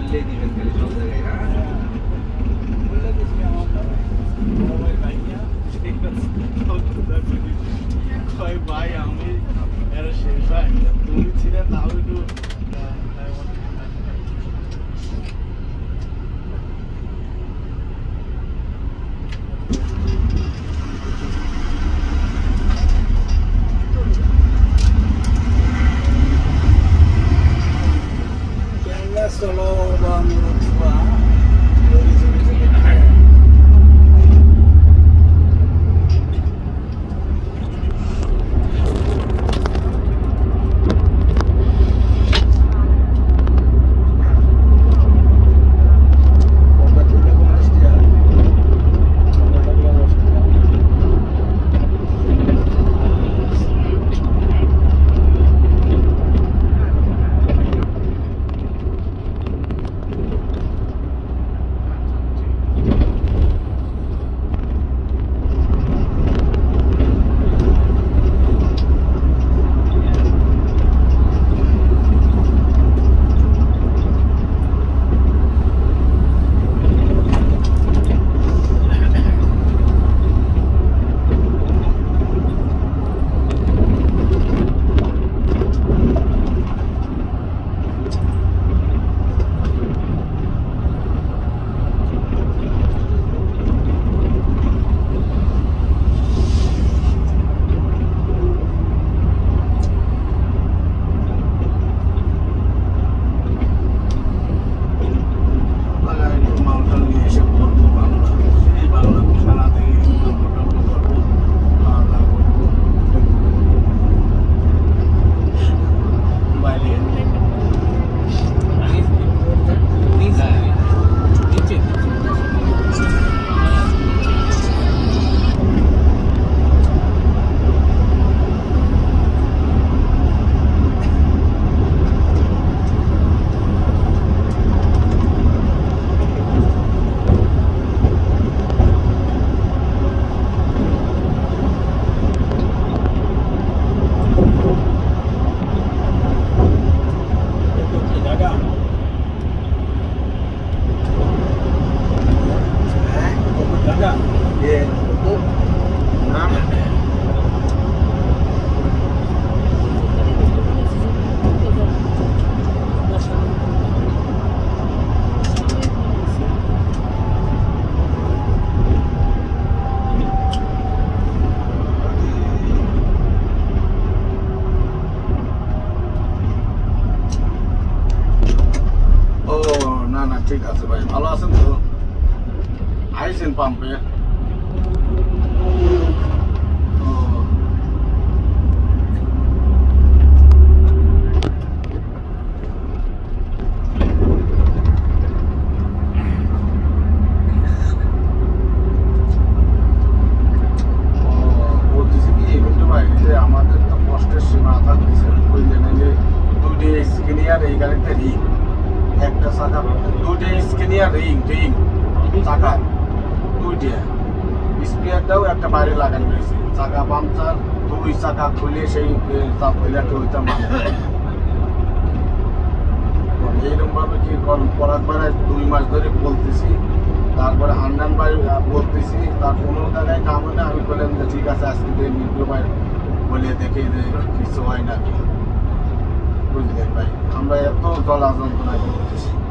বললেই দিবেন খালি সব জায়গায় বললে দিচ্ছি আমার ভাই ভাই ঠিক আছে ভাই আমি এরা শেষ হয় তুমি ছিলে তাও একটু solo bangun tua ঠিক আছে ভাই ভালো আছেন তো আইছেন পাম্পে আমাদের তো কষ্টের সীমা থাকতেছে বুঝলেন যে দুটি স্কিনিয়ার এই গাড়িতে রিং একটা চাকা দুইটা স্কিনিয়ার রিং চাকা দুইটা স্পিয়ারটাও একটা বাইরে লাগানো রয়েছে চাকা পাংচার দুই চাকা খুলে সেই চাপ ফেলাটা ওইটা মানে এইরকম ভাবে কি পরাকবার 2 মাস ধরে বলতেছি তারপরে হান্নান ভাই বলতেছি তার কোনো জায়গায় কাম হয় না আমি বললাম যে ঠিক আছে আজকে দিয়ে মিত্র ভাই বলে দেখে যে কিছু হয় নাকি বুঝলেন ভাই আমরা এত জলা যন্ত্রণা করতেছি